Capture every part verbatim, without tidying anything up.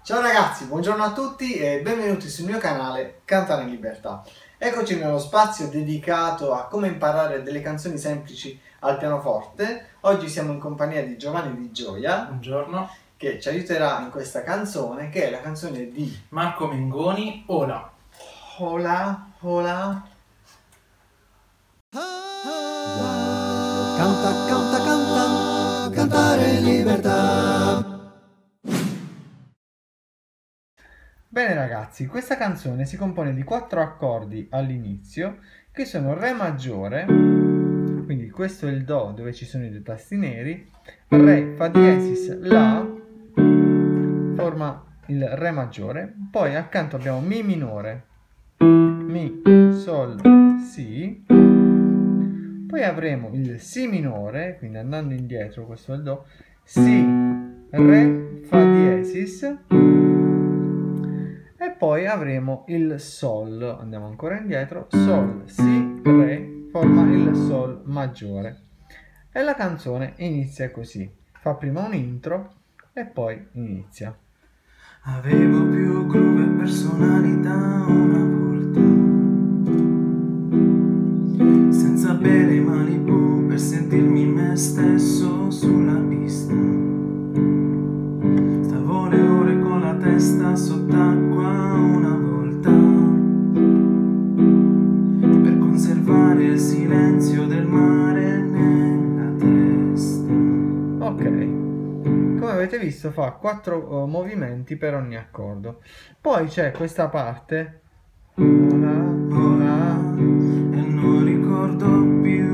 Ciao ragazzi, buongiorno a tutti e benvenuti sul mio canale Cantare in Libertà. Eccoci nello spazio dedicato a come imparare delle canzoni semplici al pianoforte. Oggi siamo in compagnia di Giovanni Di Gioia. Buongiorno. Che ci aiuterà in questa canzone, che è la canzone di Marco Mengoni, Ola. Ola, Ola. Canta, canta, canta, cantare in libertà. Bene ragazzi, questa canzone si compone di quattro accordi all'inizio che sono Re maggiore, quindi questo è il Do dove ci sono i due tasti neri, Re, Fa diesis, La, forma il Re maggiore, poi accanto abbiamo Mi minore, Mi, Sol, Si, poi avremo il Si minore, quindi andando indietro, questo è il Do, Si, Re, Fa diesis, e poi avremo il Sol, andiamo ancora indietro, Sol, Si, Re, forma il Sol maggiore. E la canzone inizia così, fa prima un intro e poi inizia. Avevo più groove e personalità una volta, senza bere Malibu per sentirmi me stesso sulla pista. Stavo le ore con la testa sott'acqua una volta, per conservare il silenzio del mare nella testa. Ok. Come avete visto fa quattro uh, movimenti per ogni accordo. Poi c'è questa parte una, una, e non ricordo più.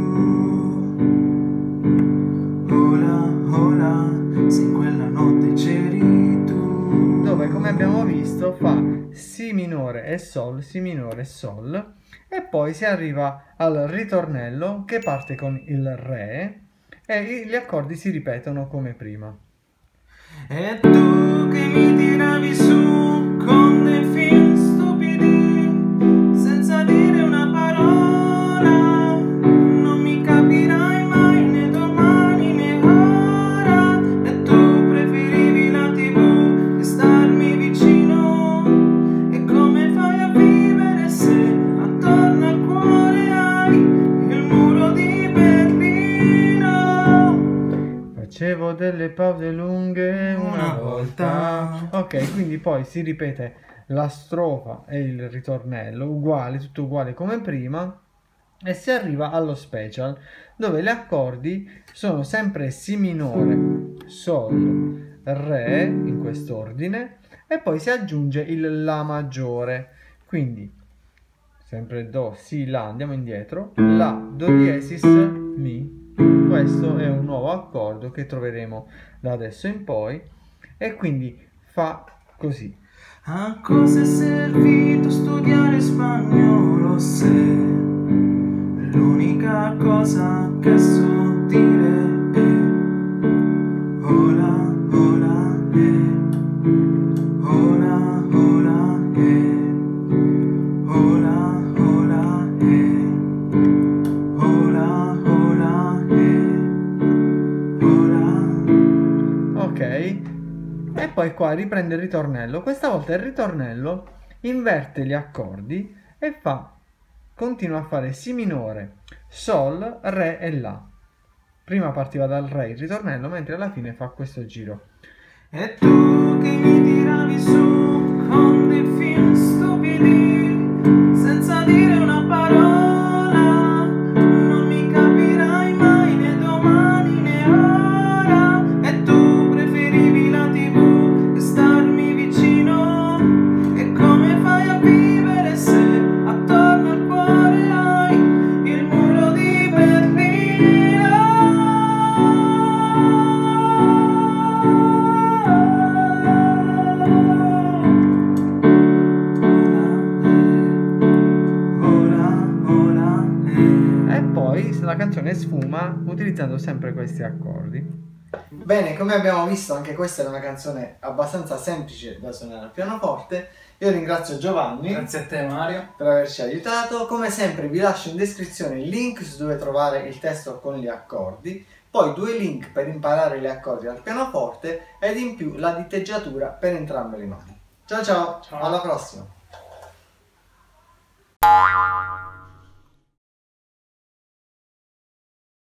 Ola, ola, se in quella notte c'eri tu. Dove come abbiamo visto fa Si minore e Sol, Si minore e Sol, e poi si arriva al ritornello che parte con il Re e gli accordi si ripetono come prima. E tu che mi tiravi su con dei film stupidi, senza dire una parola, non mi capirai mai né domani né ora. E tu preferivi la tivù e starmi vicino. E come fai a vivere se attorno al cuore hai il muro di Berlino? Facevo delle pause lunghe una volta. Ok, quindi poi si ripete la strofa e il ritornello, uguale, tutto uguale come prima, e si arriva allo special, dove gli accordi sono sempre Si minore, Sol, Re, in quest'ordine, e poi si aggiunge il La maggiore. Quindi, sempre Do, Si, La, andiamo indietro, La, Do diesis, Mi. Questo è un nuovo accordo che troveremo da adesso in poi e quindi fa così. A cosa è servito studiare spagnolo se l'unica cosa che so dire è hola, hola, eh, hola, hola, eh, hola, hola, eh, hola, hola, eh, hola. Ok, e poi qua riprende il ritornello. Questa volta il ritornello inverte gli accordi e fa, continua a fare Si minore, Sol, Re e La. Prima partiva dal Re il ritornello, mentre alla fine fa questo giro. E tu che mi tiravi su con dei film stupidi, senza dire una parola, non mi capirai mai né domani né ora. E tu preferivi la tivù e starmi vicino. E come fai a vivere se attorno al cuore hai il muro di Berlino? E poi la canzone sfuma utilizzando sempre questi accordi. Bene, come abbiamo visto anche questa è una canzone abbastanza semplice da suonare al pianoforte. Io ringrazio Giovanni. Grazie a te Mario Per averci aiutato. Come sempre vi lascio in descrizione il link su dove trovare il testo con gli accordi. poi due link per imparare gli accordi al pianoforte ed in più la diteggiatura per entrambe le mani. Ciao ciao, Ciao. alla prossima!